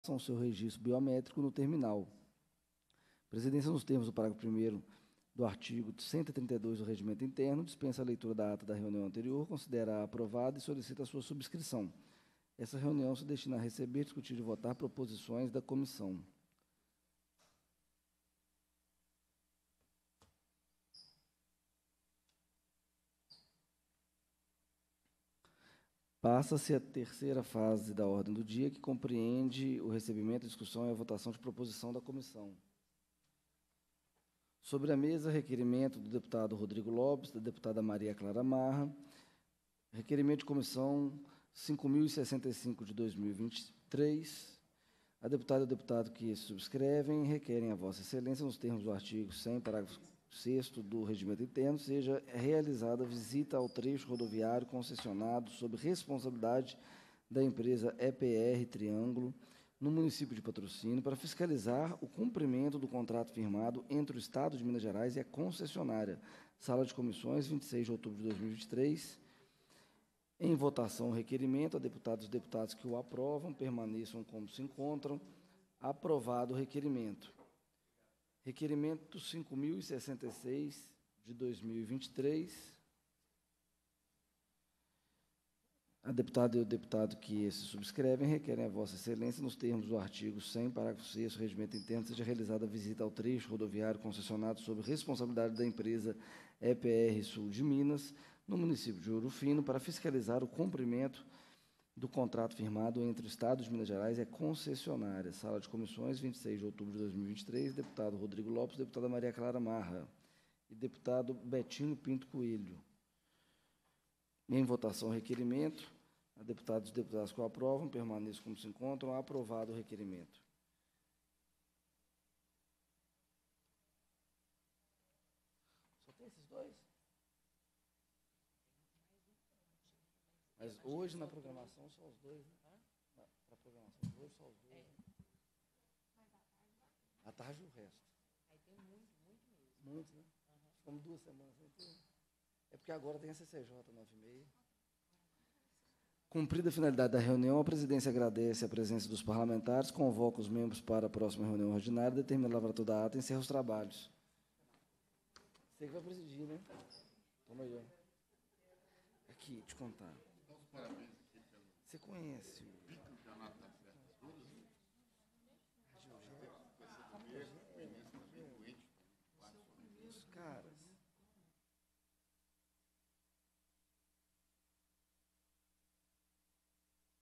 o seu registro biométrico no terminal. A presidência, nos termos do parágrafo 1º do artigo 132 do Regimento Interno, dispensa a leitura da ata da reunião anterior, considera aprovada e solicita a sua subscrição. Essa reunião se destina a receber, discutir e votar proposições da comissão. Passa-se a terceira fase da ordem do dia, que compreende o recebimento, a discussão e a votação de proposição da comissão. Sobre a mesa, requerimento do deputado Rodrigo Lopes, da deputada Maria Clara Marra, requerimento de comissão 5.065 de 2023. A deputada e o deputado que subscrevem requerem a Vossa Excelência, nos termos do artigo 100, parágrafo 6º do Regimento Interno, seja realizada visita ao trecho rodoviário concessionado sob responsabilidade da empresa EPR Triângulo, no município de Patrocínio, para fiscalizar o cumprimento do contrato firmado entre o Estado de Minas Gerais e a concessionária. Sala de Comissões, 26 de outubro de 2023. Em votação, o requerimento. A deputados e deputados que o aprovam permaneçam como se encontram. Aprovado o requerimento. Requerimento 5.066 de 2023. A deputada e o deputado que se subscrevem requerem a Vossa Excelência, nos termos do artigo 100, parágrafo 6º do Regimento Interno, seja realizada a visita ao trecho rodoviário concessionado sob responsabilidade da empresa EPR Sul de Minas, no município de Ouro Fino, para fiscalizar o cumprimento do contrato firmado entre o Estado de Minas Gerais e a concessionária. Sala de Comissões, 26 de outubro de 2023, deputado Rodrigo Lopes, deputada Maria Clara Marra e deputado Betinho Pinto Coelho. Em votação, o requerimento. A deputados e deputadas que o aprovam permaneçam como se encontram. Aprovado o requerimento. Só tem esses dois? Mas hoje, na programação, só os dois, né? Para a programação de hoje, só os dois. Né? À tarde, o resto. Aí tem muito mesmo. Muito, né? Ficamos 2 semanas sem ter. É porque agora tem a CCJ 9h30. Cumprida a finalidade da reunião, a presidência agradece a presença dos parlamentares, convoca os membros para a próxima reunião ordinária, determina a lavratura da ata e encerra os trabalhos. Você que vai presidir, né? Toma aí, ó. Aqui, te contar. Você conhece o bicampeonato da cara,